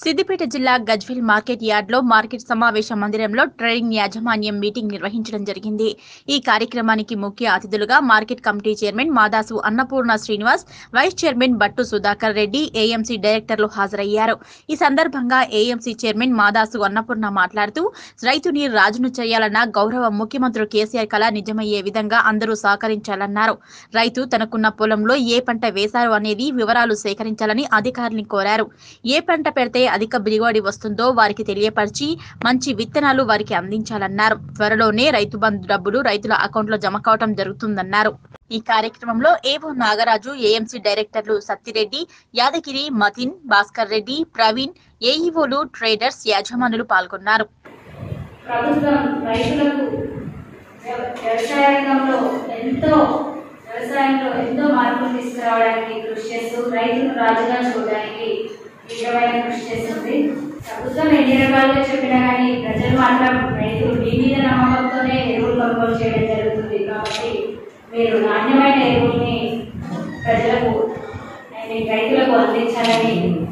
సిద్దిపేట జిల్లా గజ్వేల్ మార్కెట్ యార్డ్లో మార్కెట్ సమావేశ మందిరంలో ట్రేడింగ్ యాజమాన్యం మీటింగ్ నిర్వహించడం జరిగింది. ఈ కార్యక్రమానికి ముఖ్య అతిథులుగా market committee chairman Madasu Annapurna Srinivas, vice chairman Battu Sudhakar Reddy, AMC డైరెక్టర్లు హాజరయ్యారు. ఈ సందర్భంగా ఏఎంసీ చైర్మన్ మాదాసు అన్నపూర్ణ మాట్లాడుతూ, రైతుని రాజును చేయాలన్న గౌరవ ముఖ్యమంత్రి కేసీఆర్ కళ నిజమయ్యే విధంగా అందరూ సహకరించాలన్నారు. రైతు తనకున్న పొలంలో ఏ పంట వేశారు అనేది వివరాలు సేకరించాలని అధికారులను కోరారు. ఏ పంట పెడితే అధిక దిగుబడి వస్తుందో వారికి తెలియపరిచి మంచి విత్తనాలు వారికి అందించాలన్నారు. త్వరలోనే రైతు బంధు డబ్బులు రైతుల అకౌంట్లో జమ కావడం జరుగుతుందన్నారు. ఈ కార్యక్రమంలో ఏవో నాగరాజు, ఏఎంసీ డైరెక్టర్లు సత్తిరెడ్డి, యాదగిరి, మతిన్, భాస్కర్ రెడ్డి, ప్రవీణ్, ఏఈఓలు, ట్రేడర్స్, యాజమానులు పాల్గొన్నారు. ప్రభుత్వం రైతులకు వ్యవసాయంలో ఎంతో మార్పులు తీసుకురావడానికి కృషి చేస్తూ రైతును రాజుగా చూడడానికి తీవ్రమైన కృషి చేస్తుంది. ప్రభుత్వం ఎన్ని రకాలుగా చెప్పినా కానీ ప్రజలు మాత్రం రైతులు మీ మీద నమ్మకంతోనే ఎరువులు కొనుగోలు చేయడం జరుగుతుంది. కాబట్టి మీరు నాణ్యమైన ఎరువుల్ని రైతులకు అందించాలని